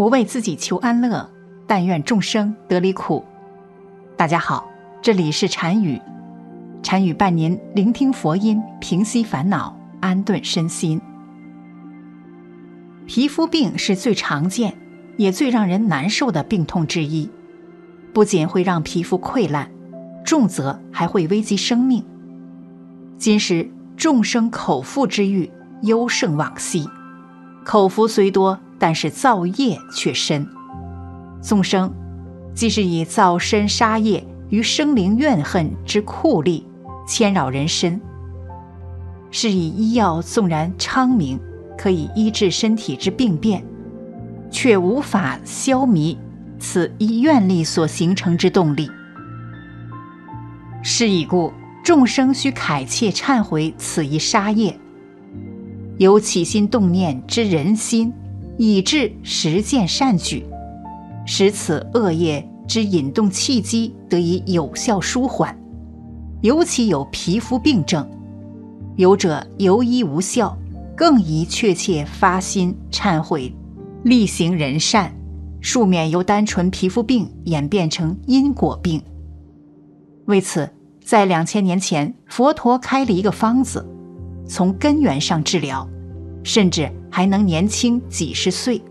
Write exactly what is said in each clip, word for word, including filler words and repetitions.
不为自己求安乐，但愿众生得离苦。大家好，这里是禅语，禅语伴您聆听佛音，平息烦恼，安顿身心。皮肤病是最常见也最让人难受的病痛之一，不仅会让皮肤溃烂，重则还会危及生命。今时众生口腹之欲优胜往昔，口福虽多，但是造业却深。众生既是以造身杀业于生灵怨恨之酷吏牵扰人身，是以医药纵然昌明，可以医治身体之病变，却无法消弭此一愿力所形成之动力。是以故，众生须恳切忏悔此一杀业，由起心动念之人心，以致实践善举，使此恶业之引动契机得以有效舒缓。尤其有皮肤病症，有者由医无效，更宜确切发心忏悔，力行仁善，庶免由单纯皮肤病演变成因果病。为此，在两千年前，佛陀开了一个方子，从根源上治疗，甚至还能年轻几十岁。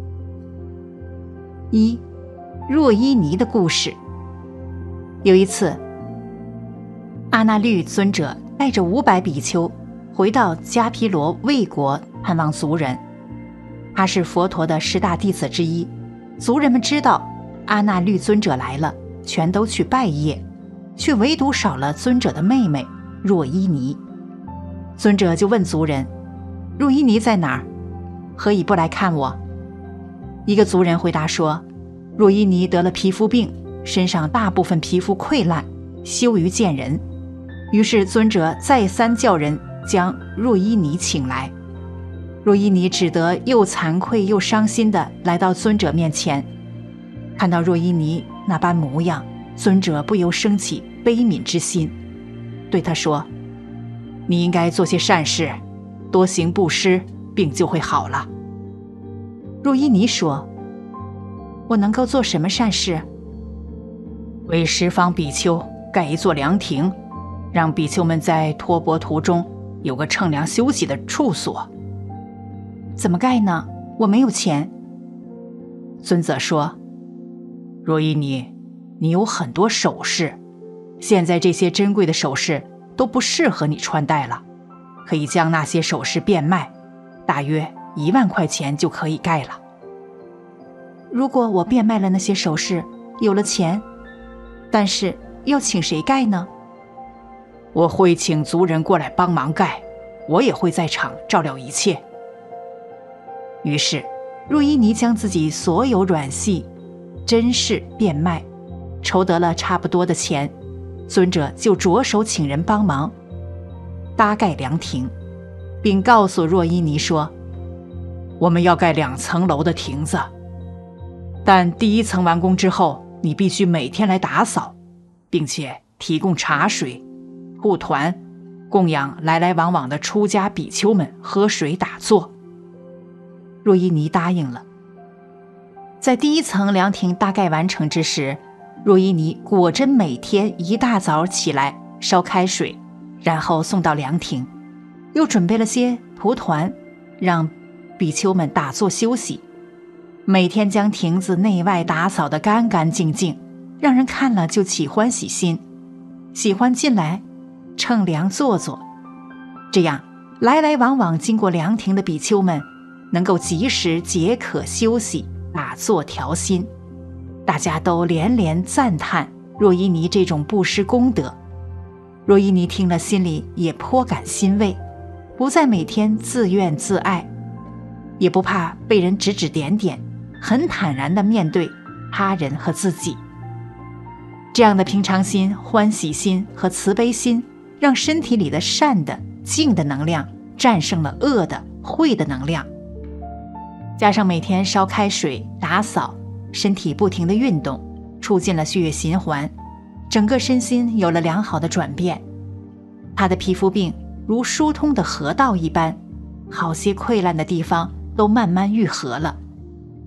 一、若依尼的故事。有一次，阿那律尊者带着五百比丘回到迦毗罗卫国探望族人，他是佛陀的十大弟子之一。族人们知道阿那律尊者来了，全都去拜谒，却唯独少了尊者的妹妹若依尼。尊者就问族人，若依尼在哪儿？何以不来看我？一个族人回答说，若依尼得了皮肤病，身上大部分皮肤溃烂，羞于见人。于是尊者再三叫人将若依尼请来。若依尼只得又惭愧又伤心地来到尊者面前。看到若依尼那般模样，尊者不由升起悲悯之心，对他说，你应该做些善事，多行布施，病就会好了。若依尼说，我能够做什么善事？为十方比丘盖一座凉亭，让比丘们在托钵途中有个乘凉休息的处所。怎么盖呢？我没有钱。尊者说，若依尼，你有很多首饰，现在这些珍贵的首饰都不适合你穿戴了，可以将那些首饰变卖，大约一万块钱就可以盖了。如果我变卖了那些首饰，有了钱，但是要请谁盖呢？我会请族人过来帮忙盖，我也会在场照料一切。于是若依尼将自己所有软细珍饰变卖，筹得了差不多的钱，尊者就着手请人帮忙搭盖凉亭，并告诉若依尼说，我们要盖两层楼的亭子，但第一层完工之后，你必须每天来打扫，并且提供茶水、护团，供养来来往往的出家比丘们喝水打坐。若依尼答应了。在第一层凉亭大概完成之时，若依尼果真每天一大早起来烧开水，然后送到凉亭，又准备了些蒲团，让比丘们打坐休息。每天将亭子内外打扫得干干净净，让人看了就起欢喜心，喜欢进来乘凉坐坐。这样来来往往经过凉亭的比丘们能够及时解渴休息，打坐调心。大家都连连赞叹若依尼这种布施功德。若依尼听了心里也颇感欣慰，不再每天自怨自艾，也不怕被人指指点点，很坦然地面对他人和自己。这样的平常心、欢喜心和慈悲心，让身体里的善的、净的能量战胜了恶的、晦的能量。加上每天烧开水、打扫，身体不停地运动，促进了血液循环，整个身心有了良好的转变。他的皮肤病如疏通的河道一般，好些溃烂的地方都慢慢愈合了。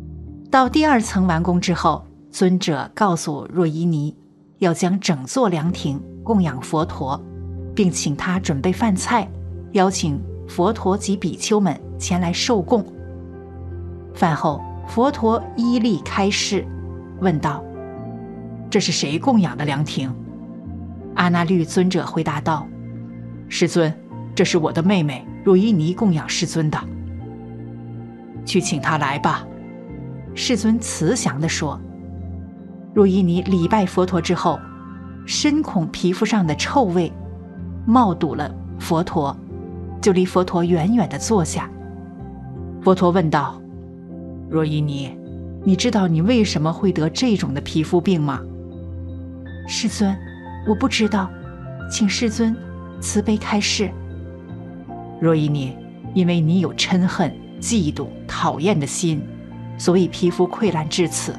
到第二层完工之后，尊者告诉若依尼，要将整座凉亭供养佛陀，并请他准备饭菜，邀请佛陀及比丘们前来受供。饭后，佛陀依例开示，问道：这是谁供养的凉亭？阿那律尊者回答道：世尊，这是我的妹妹若依尼供养世尊的。去请她来吧。世尊慈祥地说。若依尼礼拜佛陀之后，深恐皮肤上的臭味冒堵了佛陀，就离佛陀远远地坐下。佛陀问道：若依尼，你知道你为什么会得这种的皮肤病吗？世尊，我不知道，请世尊慈悲开示。若依尼，因为你有嗔恨、嫉妒、讨厌的心，所以皮肤溃烂至此。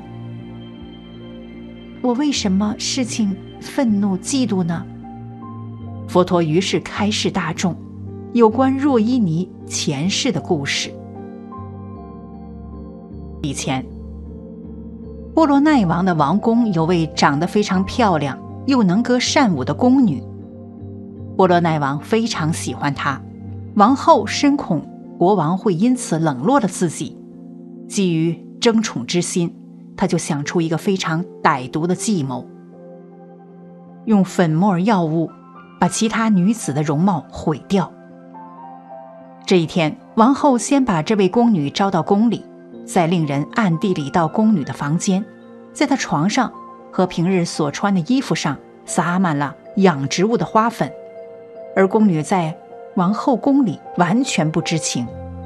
我为什么事情愤怒嫉妒呢？佛陀于是开示大众有关若依尼前世的故事。以前，波罗奈王的王宫有位长得非常漂亮又能歌善舞的宫女，波罗奈王非常喜欢她。王后深恐国王会因此冷落了自己，基于争宠之心，他就想出一个非常歹毒的计谋，用粉末药物把其他女子的容貌毁掉。这一天，王后先把这位宫女招到宫里，再令人暗地里到宫女的房间，在她床上和平日所穿的衣服上撒满了养植物的花粉，而宫女在王后宫里完全不知情。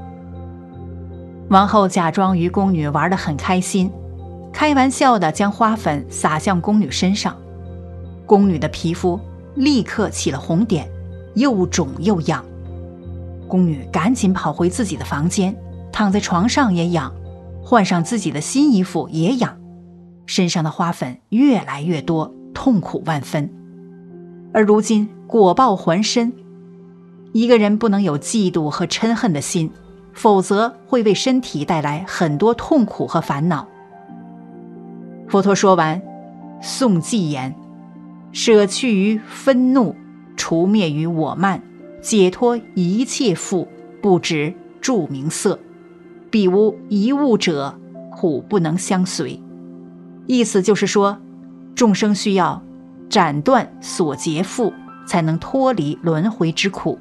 王后假装与宫女玩得很开心，开玩笑地将花粉洒向宫女身上，宫女的皮肤立刻起了红点，又肿又痒。宫女赶紧跑回自己的房间，躺在床上也痒，换上自己的新衣服也痒，身上的花粉越来越多，痛苦万分。而如今果报还身，一个人不能有嫉妒和嗔恨的心，否则会为身体带来很多痛苦和烦恼。佛陀说完，诵偈言：舍去于愤怒，除灭于我慢，解脱一切缚，不执著名色，彼无一物者，苦不能相随。意思就是说，众生需要斩断所结缚，才能脱离轮回之苦。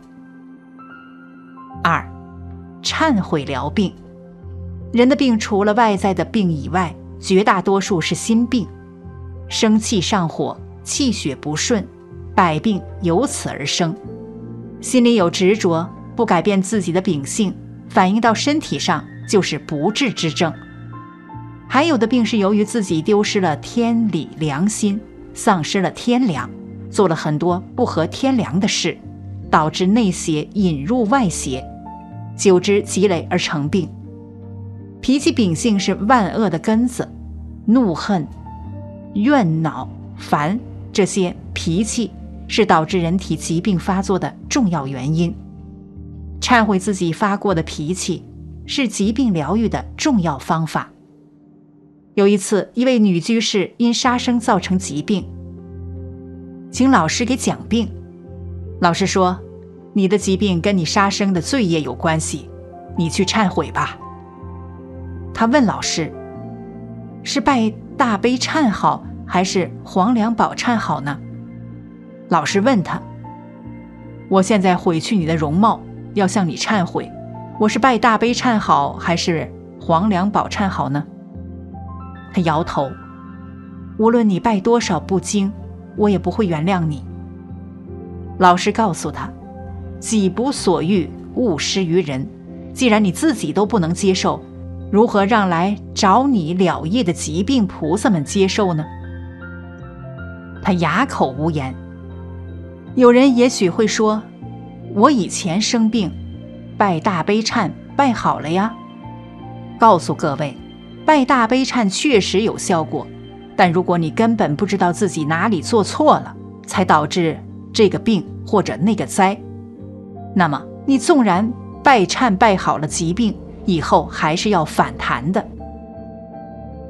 二，忏悔疗病。人的病除了外在的病以外，绝大多数是心病，生气上火，气血不顺，百病由此而生。心里有执着，不改变自己的秉性，反映到身体上就是不治之症。还有的病是由于自己丢失了天理良心，丧失了天良，做了很多不合天良的事，导致内邪引入外邪，久之积累而成病。脾气秉性是万恶的根子，怒恨、怨恼、烦，这些脾气是导致人体疾病发作的重要原因。忏悔自己发过的脾气，是疾病疗愈的重要方法。有一次，一位女居士因杀生造成疾病，请老师给讲病。老师说，你的疾病跟你杀生的罪业有关系，你去忏悔吧。他问老师，是拜大悲忏好，还是黄梁宝忏好呢？老师问他，我现在毁去你的容貌，要向你忏悔，我是拜大悲忏好，还是黄梁宝忏好呢？他摇头，无论你拜多少部经，我也不会原谅你。老师告诉他，己不所欲，勿施于人。既然你自己都不能接受，如何让来找你了业的疾病菩萨们接受呢？他哑口无言。有人也许会说，我以前生病，拜大悲忏拜好了呀。告诉各位，拜大悲忏确实有效果，但如果你根本不知道自己哪里做错了，才导致这个病或者那个灾，那么你纵然拜忏拜好了疾病，以后还是要反弹的。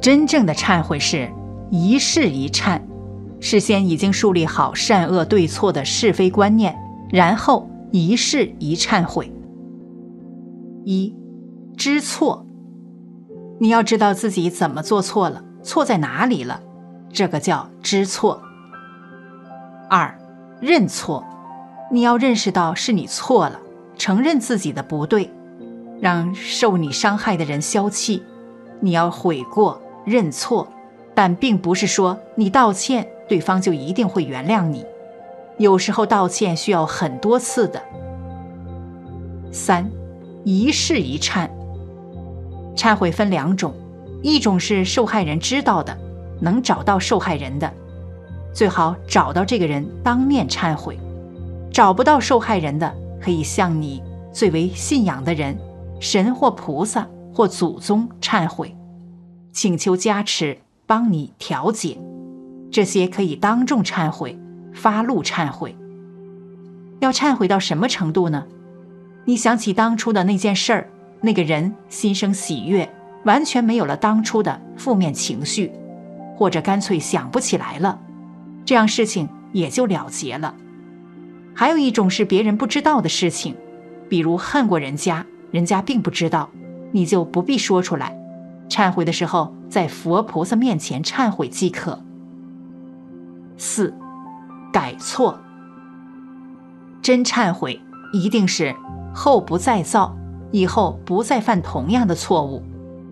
真正的忏悔是一事一忏，事先已经树立好善恶对错的是非观念，然后一事一忏悔。一、知错，你要知道自己怎么做错了，错在哪里了，这个叫知错。二、认错，你要认识到是你错了，承认自己的不对，让受你伤害的人消气。你要悔过认错，但并不是说你道歉对方就一定会原谅你，有时候道歉需要很多次的。三、一事一忏，忏悔分两种，一种是受害人知道的，能找到受害人的，最好找到这个人当面忏悔；找不到受害人的，可以向你最为信仰的人，神或菩萨或祖宗忏悔，请求加持，帮你调解。这些可以当众忏悔，发怒忏悔。要忏悔到什么程度呢？你想起当初的那件事儿，那个人心生喜悦，完全没有了当初的负面情绪，或者干脆想不起来了，这样事情也就了结了。还有一种是别人不知道的事情，比如恨过人家，人家并不知道，你就不必说出来，忏悔的时候在佛菩萨面前忏悔即可。四、改错，真忏悔一定是后不再造，以后不再犯同样的错误。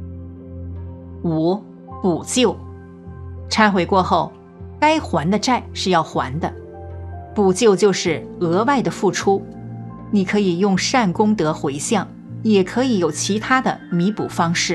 五、补救，忏悔过后，该还的债是要还的，补救就是额外的付出，你可以用善功德回向，也可以有其他的弥补方式。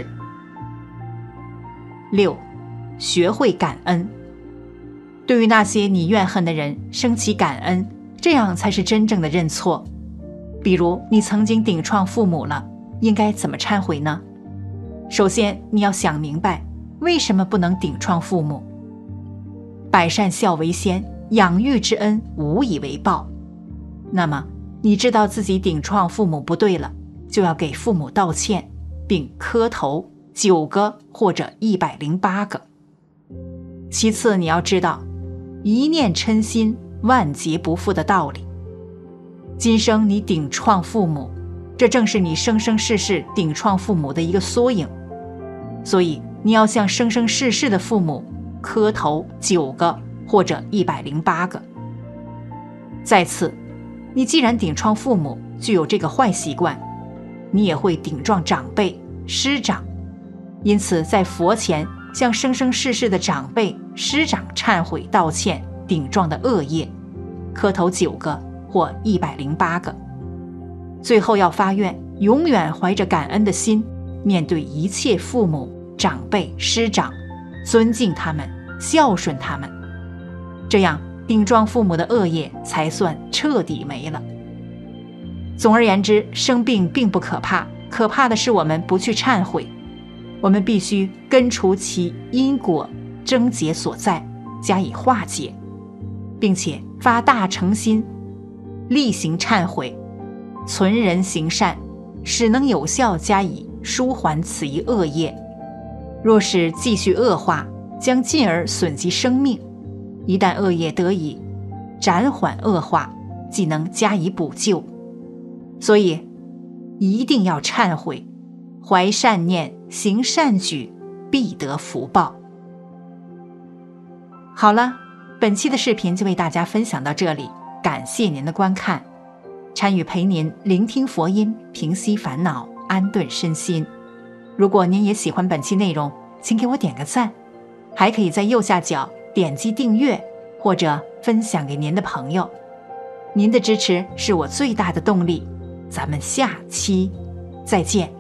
六、学会感恩，对于那些你怨恨的人升起感恩，这样才是真正的认错。比如你曾经顶撞父母了，应该怎么忏悔呢？首先你要想明白，为什么不能顶撞父母？百善孝为先，养育之恩无以为报。那么你知道自己顶撞父母不对了，就要给父母道歉，并磕头九个或者一百零八个。其次你要知道一念嗔心万劫不复的道理。今生你顶撞父母，这正是你生生世世顶撞父母的一个缩影，所以你要向生生世世的父母磕头九个或者一百零八个。再次，你既然顶撞父母，具有这个坏习惯，你也会顶撞长辈师长，因此在佛前向生生世世的长辈师长忏悔道歉顶撞的恶业，磕头九个或一百零八个。最后要发愿，永远怀着感恩的心，面对一切父母长辈师长，尊敬他们，孝顺他们，这样顶撞父母的恶业才算彻底没了。总而言之，生病并不可怕，可怕的是我们不去忏悔。我们必须根除其因果症结所在，加以化解，并且发大诚心，力行忏悔，存人行善，使能有效加以舒缓此一恶业。若是继续恶化，将进而损及生命。一旦恶业得以暂缓恶化，即能加以补救。所以一定要忏悔，怀善念，行善举，必得福报。好了，本期的视频就为大家分享到这里，感谢您的观看。参与陪您聆听佛音，平息烦恼，安顿身心。如果您也喜欢本期内容，请给我点个赞，还可以在右下角点击订阅或者分享给您的朋友。您的支持是我最大的动力。咱们下期再见。